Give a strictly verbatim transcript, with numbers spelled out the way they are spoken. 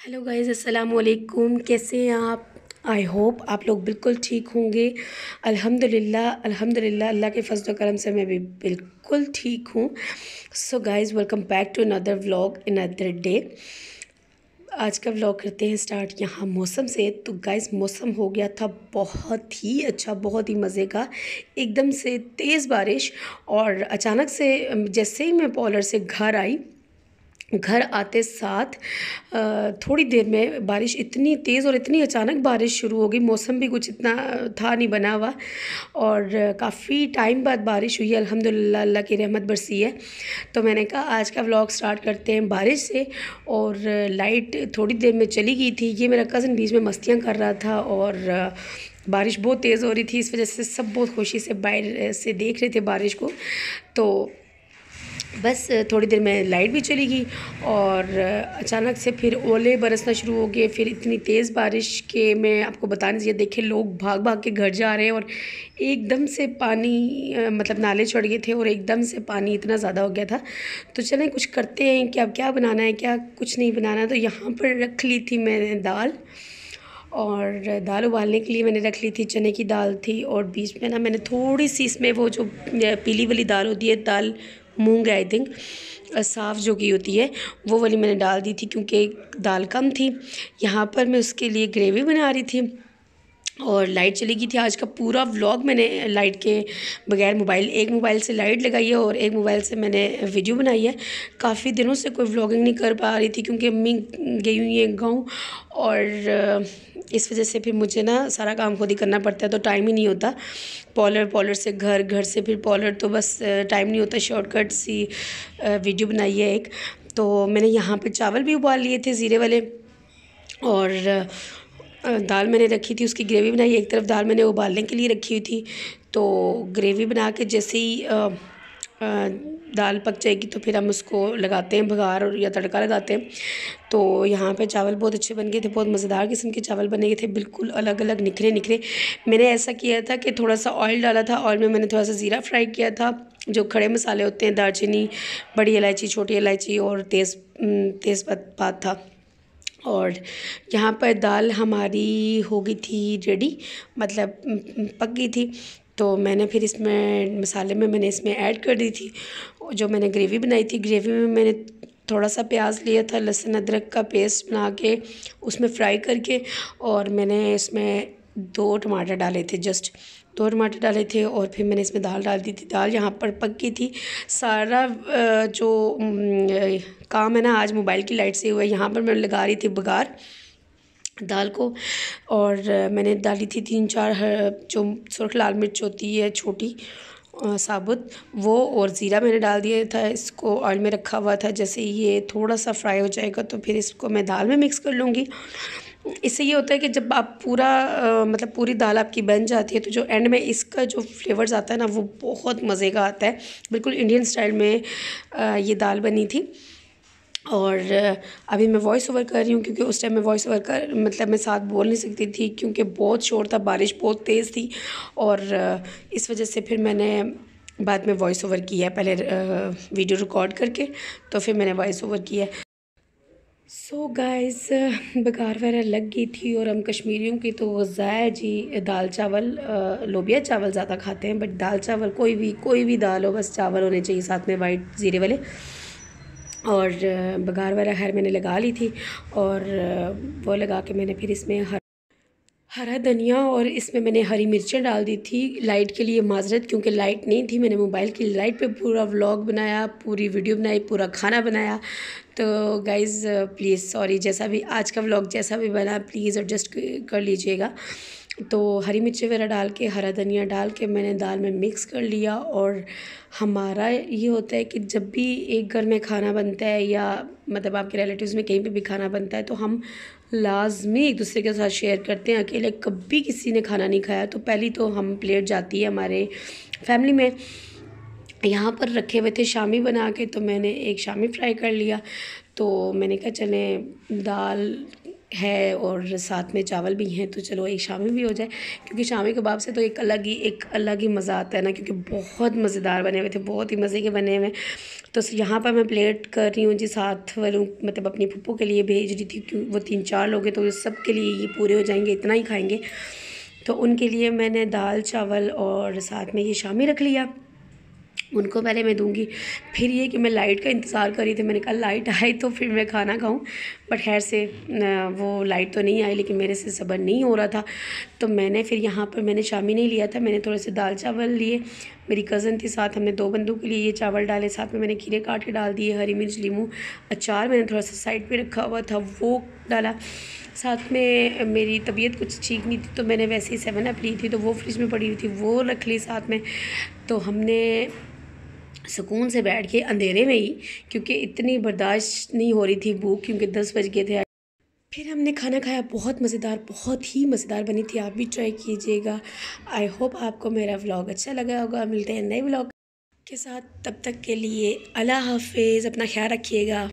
Hello guys, अस्सलाम वालेकुम। कैसे हैं आप? आई होप आप लोग बिल्कुल ठीक होंगे। अल्हम्दुलिल्लाह अल्हम्दुलिल्लाह अल्लाह के फजल करम से मैं भी बिल्कुल ठीक हूँ। So guys, welcome back to another vlog in other day. आज का व्लॉग करते हैं स्टार्ट यहाँ मौसम से। तो गाइस, मौसम हो गया था बहुत ही अच्छा, बहुत ही मज़े का। एकदम से तेज़ बारिश और अचानक से जैसे ही मैं पॉलर से घर आई, घर आते साथ थोड़ी देर में बारिश इतनी तेज़ और इतनी अचानक बारिश शुरू हो गई। मौसम भी कुछ इतना था नहीं बना हुआ और काफ़ी टाइम बाद बारिश हुई है। अल्हम्दुलिल्लाह अल्लाह की रहमत बरसी है। तो मैंने कहा आज का व्लॉग स्टार्ट करते हैं बारिश से। और लाइट थोड़ी देर में चली गई थी। ये मेरा कज़न बीच में मस्तियाँ कर रहा था और बारिश बहुत तेज़ हो रही थी। इस वजह से सब बहुत खुशी से बाहर से देख रहे थे बारिश को। तो बस थोड़ी देर में लाइट भी चली गई और अचानक से फिर ओले बरसना शुरू हो गए। फिर इतनी तेज़ बारिश के मैं आपको बताने चाहिए, देखे लोग भाग भाग के घर जा रहे हैं और एकदम से पानी मतलब नाले चढ़ गए थे और एकदम से पानी इतना ज़्यादा हो गया था। तो चलें कुछ करते हैं कि अब क्या बनाना है, क्या कुछ नहीं बनाना। तो यहाँ पर रख ली थी मैंने दाल, और दाल उबालने के लिए मैंने रख ली थी। चने की दाल थी और बीच में ना मैंने थोड़ी सी इसमें वो जो पीली वाली दाल होती है, दाल मूंग आई थिंक साफ़ जो की होती है, वो वाली मैंने डाल दी थी क्योंकि दाल कम थी। यहाँ पर मैं उसके लिए ग्रेवी बना रही थी और लाइट चली गई थी। आज का पूरा व्लॉग मैंने लाइट के बगैर, मोबाइल एक मोबाइल से लाइट लगाई है और एक मोबाइल से मैंने वीडियो बनाई है। काफ़ी दिनों से कोई व्लॉगिंग नहीं कर पा रही थी क्योंकि अम्मी गई हुई हैं गाँव और इस वजह से फिर मुझे ना सारा काम खुद ही करना पड़ता है, तो टाइम ही नहीं होता। पॉलर पॉलर से घर, घर से फिर पॉलर, तो बस टाइम नहीं होता। शॉर्टकट सी वीडियो बनाई है एक। तो मैंने यहाँ पे चावल भी उबाल लिए थे ज़ीरे वाले और दाल मैंने रखी थी, उसकी ग्रेवी बनाई। एक तरफ दाल मैंने उबालने के लिए रखी हुई थी। तो ग्रेवी बना के जैसे ही आ, आ, दाल पक जाएगी तो फिर हम उसको लगाते हैं बघार और या तड़का लगाते हैं। तो यहाँ पे चावल बहुत अच्छे बन गए थे, बहुत मज़ेदार किस्म के चावल बने गए थे, बिल्कुल अलग अलग निखरे निखरे। मैंने ऐसा किया था कि थोड़ा सा ऑयल डाला था, ऑयल में मैंने थोड़ा सा ज़ीरा फ्राई किया था। जो खड़े मसाले होते हैं, दालचीनी, बड़ी इलायची, छोटी इलायची और तेज़ तेज़पात था। और यहाँ पर दाल हमारी हो गई थी रेडी, मतलब पक गई थी। तो मैंने फिर इसमें मसाले में मैंने इसमें ऐड कर दी थी जो मैंने ग्रेवी बनाई थी। ग्रेवी में मैंने थोड़ा सा प्याज लिया था, लहसुन अदरक का पेस्ट बना के उसमें फ्राई करके, और मैंने इसमें दो टमाटर डाले थे, जस्ट दो टमाटर डाले थे। और फिर मैंने इसमें दाल डाल दी थी। दाल यहाँ पर पक गई थी। सारा जो काम है ना आज मोबाइल की लाइट से हुआ है। यहाँ पर मैं लगा रही थी बघार दाल को, और मैंने डाली थी तीन चार जो सुर्ख लाल मिर्च होती है छोटी साबुत, वो, और ज़ीरा मैंने डाल दिया था। इसको ऑयल में रखा हुआ था। जैसे ये थोड़ा सा फ्राई हो जाएगा तो फिर इसको मैं दाल में मिक्स कर लूँगी। इससे ये होता है कि जब आप पूरा आ, मतलब पूरी दाल आपकी बन जाती है तो जो एंड में इसका जो फ्लेवर्स आता है ना, वो बहुत मज़े का आता है। बिल्कुल इंडियन स्टाइल में आ, ये दाल बनी थी। और अभी मैं वॉइस ओवर कर रही हूँ क्योंकि उस टाइम मैं वॉइस ओवर कर मतलब मैं साथ बोल नहीं सकती थी क्योंकि बहुत शोर था, बारिश बहुत तेज़ थी। और इस वजह से फिर मैंने बाद में वॉइस ओवर किया है, पहले वीडियो रिकॉर्ड करके तो फिर मैंने वॉइस ओवर किया है। सो गाइस, बघार वगैरह लग गई थी और हम कश्मीरियों की तो ग़ज़ा है जी दाल चावल। लोबिया चावल ज़्यादा खाते हैं, बट दाल चावल कोई भी कोई भी दाल हो, बस चावल होने चाहिए साथ में वाइट ज़ीरे वाले। और बघार वगैरह खैर मैंने लगा ली थी और वो लगा के मैंने फिर इसमें हर हरा धनिया और इसमें मैंने हरी मिर्चें डाल दी थी। लाइट के लिए माजरत क्योंकि लाइट नहीं थी, मैंने मोबाइल की लाइट पे पूरा व्लॉग बनाया, पूरी वीडियो बनाई, पूरा खाना बनाया। तो गाइज़ प्लीज़ सॉरी, जैसा भी आज का व्लॉग जैसा भी बना प्लीज़ एडजस्ट कर लीजिएगा। तो हरी मिर्ची वगैरह डाल के, हरा धनिया डाल के मैंने दाल में मिक्स कर लिया। और हमारा ये होता है कि जब भी एक घर में खाना बनता है या मतलब आपके रिलेटिव्स में कहीं पे भी खाना बनता है तो हम लाजमी एक दूसरे के साथ शेयर करते हैं। अकेले कभी किसी ने खाना नहीं खाया तो पहली तो हम प्लेट जाती है हमारे फैमिली में। यहाँ पर रखे हुए थे शामी बना के, तो मैंने एक शामी फ्राई कर लिया। तो मैंने कहा चलें दाल है और साथ में चावल भी हैं, तो चलो एक शामी भी हो जाए, क्योंकि शामी कबाब से तो एक अलग ही एक अलग ही मज़ा आता है ना, क्योंकि बहुत मज़ेदार बने हुए थे, बहुत ही मज़े के बने हुए। तो यहाँ पर मैं प्लेट कर रही हूँ जी, साथ वालों मतलब अपनी पप्पू के लिए भेज रही थी, क्योंकि वो तीन चार लोग हैं तो सब के लिए ये पूरे हो जाएंगे, इतना ही खाएंगे। तो उनके लिए मैंने दाल चावल और साथ में ये शामी रख लिया। उनको पहले मैं दूंगी, फिर ये कि मैं लाइट का इंतज़ार कर रही थी, मैंने कहा लाइट आए तो फिर मैं खाना खाऊं, बट खैर से वो लाइट तो नहीं आई, लेकिन मेरे से सब्र नहीं हो रहा था। तो मैंने फिर यहाँ पर मैंने शामी नहीं लिया था, मैंने थोड़े से दाल चावल लिए, मेरी कज़न थी साथ, हमने दो बंदों के लिए ये चावल डाले, साथ में मैंने खीरे काट के डाल दिए, हरी मिर्च लीमू अचार मैंने थोड़ा सा साइड पर रखा हुआ था वो डाला। साथ में मेरी तबीयत कुछ ठीक नहीं थी, तो मैंने वैसे ही सेवन अप ली थी, तो वो फ्रिज में पड़ी हुई थी, वो रख ली साथ में। तो हमने सुकून से बैठ के अंधेरे में ही, क्योंकि इतनी बर्दाश्त नहीं हो रही थी भूख, क्योंकि दस बज गए थे। फिर हमने खाना खाया, बहुत मज़ेदार, बहुत ही मज़ेदार बनी थी, आप भी ट्राई कीजिएगा। आई होप आपको मेरा व्लॉग अच्छा लगा होगा। मिलते हैं नए व्लॉग के साथ, तब तक के लिए अल्लाह हाफिज़, अपना ख्याल रखिएगा।